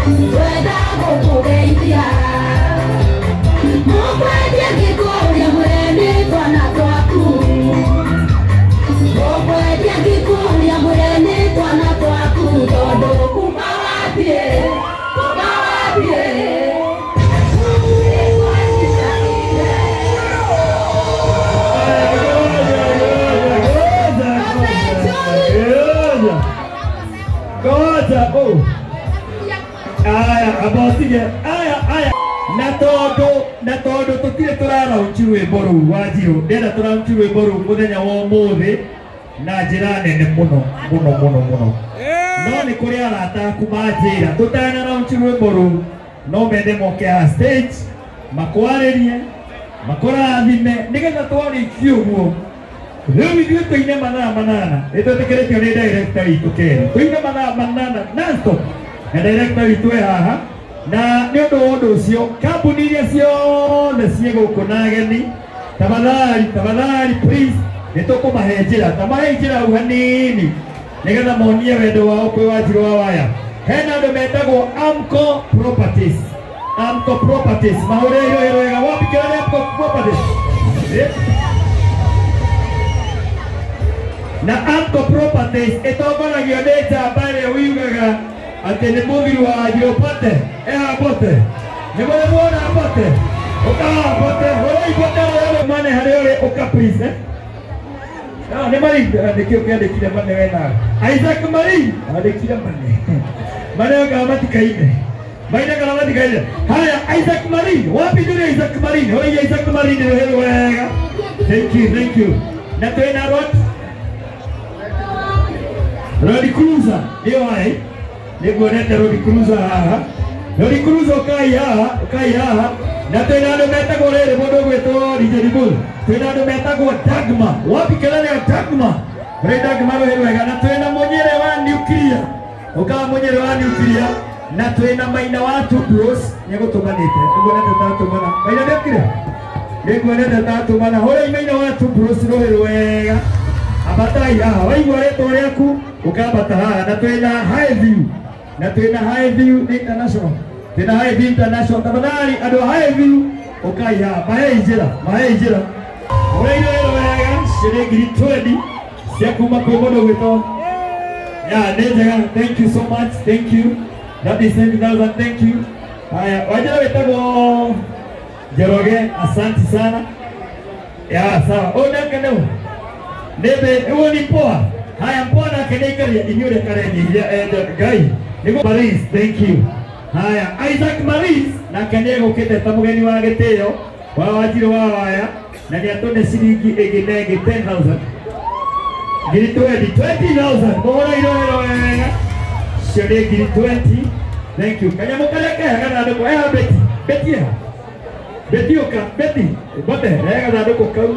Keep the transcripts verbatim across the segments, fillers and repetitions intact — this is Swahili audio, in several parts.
Aya, abosige, aya, aya. Na todo, na todo tutire turara uchiwe boru wajiro. Ndenda turara uchiwe boru muthenya wa umuthi na njira nene muno, muno, muno, muno. No ni kuri arata kumajira. Tutana na uchiwe boru. No mende moke ha stage, makwarerie, makorathime, nigetha twari kiuguo. Riu ithuĩ tũine manana manana. Nĩtwĩtĩkĩrĩtio nĩ director witũ Kerĩ. Tũine manana manana non-stop. Na director witũ e haha. Na nĩ ũndũ wa ũndũ ũcio, kambuni iria ciothe ciĩ gũkũ na ageni, tafadhali, tafadhali, please, nĩtũkũmahe njĩra. Tamahe njĩra hau hanini. Nĩgetha monie wendo wao kwĩ Wanjirũ wa Waya. Hena andũ metagwo Amco Properties. Amco Properties. Mahũre irohero wega. Wapi kĩrĩa Amco Properties? Na Amco Properties ĩtongoragio nĩ njamba ĩrĩa wiugaga atĩ nĩ mũgiru wa Wanjirũ Pote. Eha Pote. Nĩ mũrĩ muona Pote? Ũka Pote. Ũrĩ Pote ũrĩ mane harĩa ũrĩ ũka please. Eh? No, nĩ mari nĩkĩo kĩandĩkire mane wena. Isaac Mari andĩkire mane. Mane ũka matikaine. Maina kana matikaine. Haya Isaac Mari. Wapi ndio Isaac Mari? Ũrĩ Isaac Mari nĩ wega. Thank you, thank you. Na twĩna Rod Road Cruiser, ndio hai. Ndio nenda Road Cruiser haha. Road Cruiser kai haha, kai haha. Na tena ndo metagwo rere mundu gwetwo Rijeribull. Tena ndo metagwo Dagma. Wapi kelele ya Dagma? Bre Dagma ro wega na tena Munyere wa nuclear. Ukawa Munyere wa nuclear na tena Maina wa two bros nyegutumanite. Ndio nenda tatu mana. Maina ndekire. Ndio nenda tatu mana. Hore Maina wa two bros ro wega. Abatai haha. Waigwa reto ryaku ukabata haha na twina High View na twina High View International twina High View International tafadhali ando High View ukai haha mahe njira mahe njira ureiro ero wega shilingi twenty cia kuma kwĩ mũndũ gwĩtwo ya nĩ njega. Thank you so much, thank you. That is seven thousand, thank you. Haya Wanjira wĩtagwo Njoroge, asante sana. Ya sawa onakaneu nebe ewo ni poa. Haya mbona kenekaria inyure kareni ya guy. Niko Paris, thank you. Haya Isaac Maris na kenego kete tamugeni wa gitio wa Wanjirũ wa Waya na ni atone shilingi egenege ten thousand. Giri twenty, twenty thousand. Bora iro iro wega. Shilingi twenty. Thank you. Kanya mukaleke kana ndo kwa ya beti. Beti ya. Beti oka, beti. Bote, rega za ndo kau.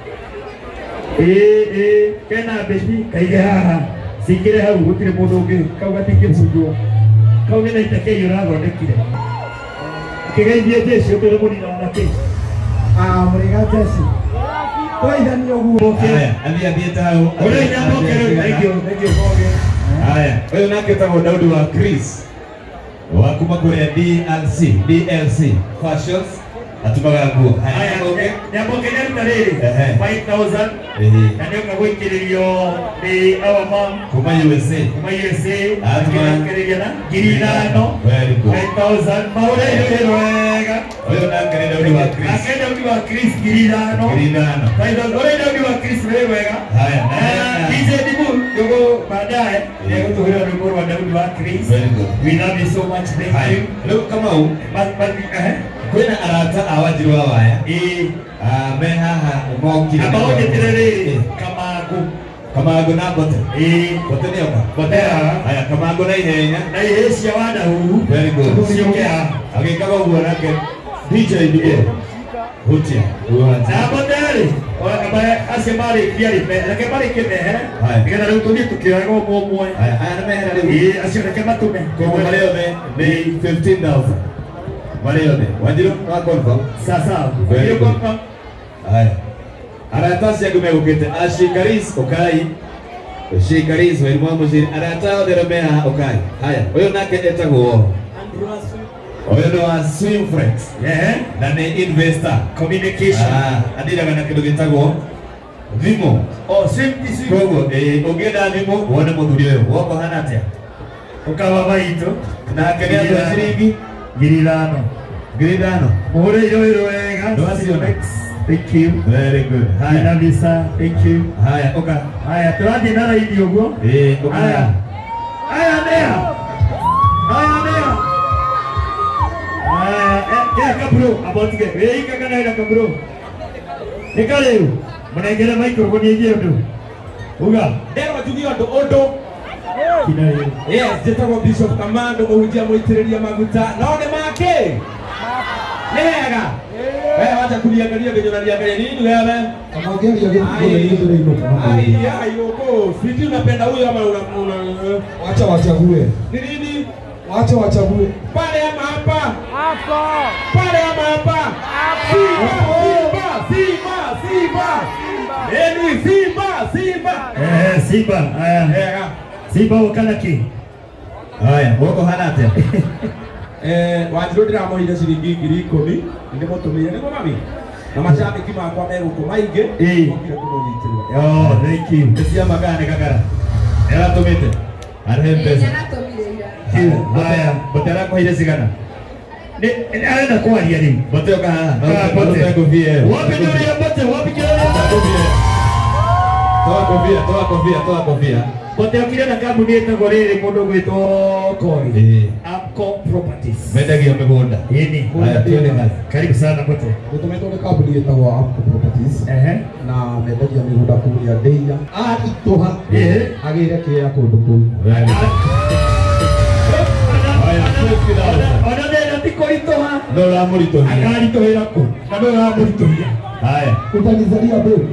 Eh eh kena beti kaige haha sikire hau gutire mundu ungi kau gatingi bunjwo kau ni naita ke urathondekire kigeithie Jesu tore munina na ke ah muriga Jesu toithani uguo haya ambia bieta hau ore nyambo kero thank you thank you haya wewe nake tago Daudi wa Chris wa kuma kule D L C D L C fashions atumaga nguo haya okay nyambo kenya tariri five thousand na ndio kagwikiririo ni our mom kuma U S A kuma U S A atuma na girino five thousand maure ile wega oyo na kere Daudi wa Chris akenda Daudi wa Chris girino girino five thousand ore Daudi wa Chris wega haya D J Dibu yogo baadaye ndio tuhira rumoro wa Daudi wa Chris. We love you so much, thank you. Look kama u eh kwena arata a Wanjirũ wa Waya eh ah me haha umokire aba ogeterere Kamago Kamago na bote eh bote ni oka bote haya Kamago na ihenya na ihecia wada huru very good siokea agikaga uguo nake D J D A hutia uanza na bote ali ora kaba asemari kiari pe nake bari kime he ngira rĩu tũthiĩ tukioyaga ũmwe haya haya na mehera rĩu eh acio nake matume kwa mareo me fifteen thousand. Walione Wanjirũ wa confirm sasa hiyo confirm haya arata yangu megukite ashikaris okai ashikaris wewe mwa mzee arata oderomeha okai haya huyo nake etagwo Oyo ndo wa Swimflex. Eh, Na ni investor. communication. Ah, adira kana kindu gitagwo thimo. Oh, simple simple. Kogo eh ogenda thimo wone muthuri uyu woko hana atia. Ukawa baito Na kene ndo shiringi girirano. giridano. Muhore iro iro wega. Ndo asiona. Thank you. Very good. Haya Haya. visa. Thank you. Haya oka. Haya turadhi na raidi uguo. Eh oka. Haya. Haya nea. Haya nea. Haya, eh, ya kabro, abotige. Wewe kaka na ila kabro. Nikale. Mnaingia microphone yeye ndo. Uga. Ndero jugio ndo ondo. Kina yeye. Yes, jetagwo Bishop Kamando muhunjia muitiriria maguta. Naone make. Nega. Wewe wacha kuliangalia venye unaliangalia nini wewe? Kamwangalia vitu vile vile inuka. Ai, ai, yoko. Sisi unapenda huyo ama una Wacha wachague. ni nini? Wacha wachague. Pale ama hapa? Hapa. Pale ama hapa? Simba, Simba, Simba. Eni Simba, Simba. Eh, Simba. Haya. Nega. Simba wakana ki. Haya woko hana atia. Eh, wanjiro ndiramuhire ciringi ngiri ikumi ndimutumire niguo mami na macambiki makwa megũkũ maingĩ Eh. mokire kũmũnyitĩrĩra. Oh, thank you. Ndesia magane kakara. Era tumite. Arhe pesa. Haya, botera kwa ile sigana. Ne, anaenda kwaria leo. Bote oka. Ah, bote. Bote kofia. Wapi ndio ya bote? Wapi kile ya Kofia. Toa kofia, toa kofia, toa kofia. bote? Akile na kampuni yetu gorere mundu gwitwo Koi. Eh. Upcom Properties. Mendagia migunda. Yeni. Haya, tuende kazi. Karibu sana bote. Tutumetwo nĩ kambuni ĩtagwo Amco Properties Ehe. na mendagia mĩgũnda kũrĩa Ndeia. Aritũha Eh. agĩire kĩea kũndũ kũu. Haya, fifty thousand. Ona ndio ndiko itoha. Ndo la murito hii. Akaritohera ku. Na ndio ya muritohia. Haya. Utanizalia mbegu.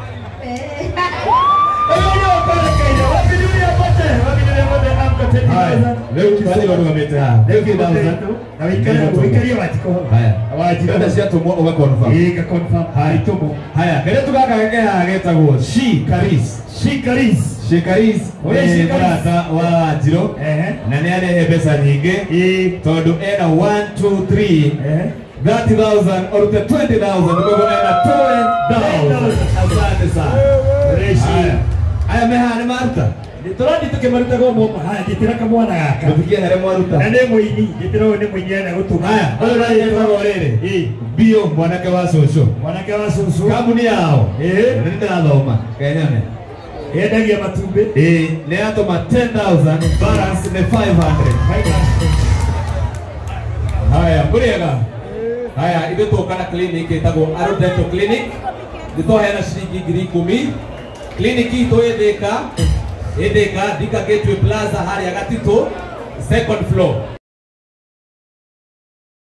Haya. Leo kibali watu wameta. Leo kibali thousand. Na wikalia wikalia watiko. Haya. Watiko. Ndio cia tumwo uga confirm. Ika confirm. Haya. Itumo. Haya, kile tukakagea getagwo She Karis. Shikaris. She Karis. Oye, Oye She Karis. murata wa Njiro. Ehe. Na ni arehe pesa nyingi. Eh. Tondu ena one two three Eh. thirty thousand or the twenty thousand kwa ena twenty thousand. Asante sana. Haya. Haya mehane Marta. Nitorandi tukimaruta go moma. Haya gitira kamwana gaka. Tufikie here mwaruta. Na ne muini gitira one muinyana gutuma. Haya, wale wanaitwa Orere. Eh. Bio mwanake wa Soso. Mwanake wa susu. Kabuni yao. Eh. Ndio nathoma. Kenyane. Yendagia matumbe. Eh, ni atoma ten thousand balance ni five hundred. Haya, kuriega. Haya, ithuĩ tũka na clinic ĩtagwo Arrow Dental Clinic. Nĩtũheana ciringi ngiri ikũmi. Clinic itũ ĩ Thĩka, ĩ Thĩka, Thika Gateway Plaza harĩa Gatitũ, second floor.